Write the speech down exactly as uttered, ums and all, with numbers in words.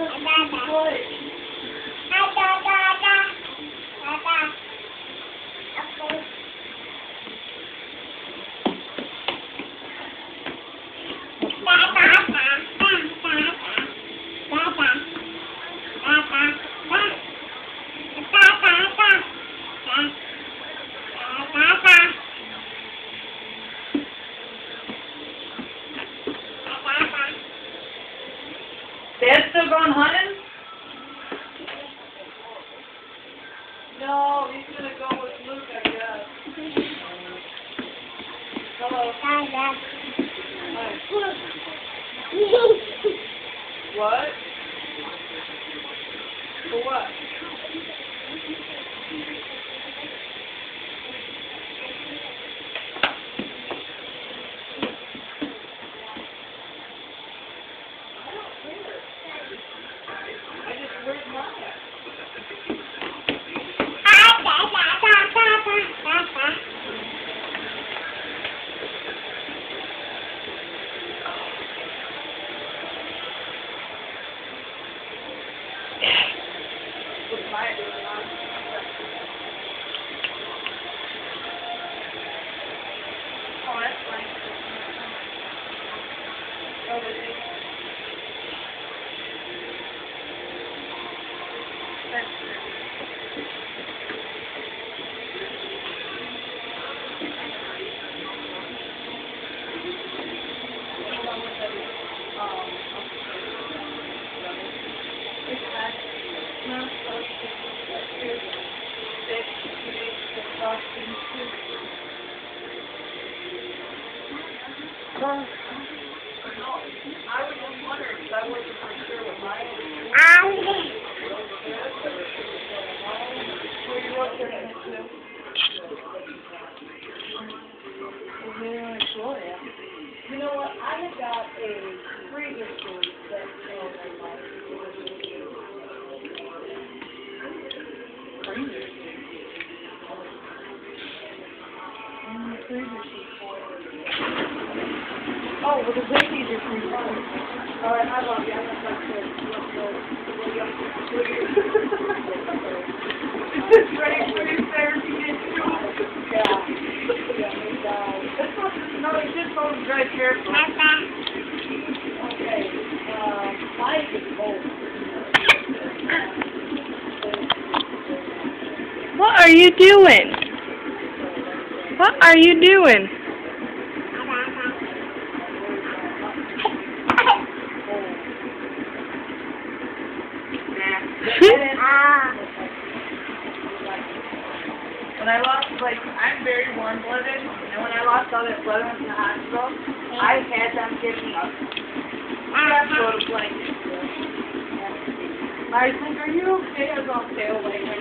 Dad's still going hunting? No, he's gonna go with Luke, I guess. Hello. Hi, Dad. What? For what? Oh, that's fine. Oh, it is. That's good. I was just wondering because I wasn't for sure what mine was. Where you up there to? You know what? I had got a freezer food that smells like mine. Freezer? Mm, freezer sheet for it. Oh, well, the cookies are free. Oh. All right, I love you. I'm going to talk to you. It's ready for your therapy, didn't you? Yeah. Yeah, he died. No, he just told him to drive carefully. Okay. Um, mine is cold. What are you doing? What are you doing? When I lost, like, I'm very warm-blooded, and when I lost all that blood in the hospital, I had them give me a crap load of blankets. I was like, are you okay? I was all pale like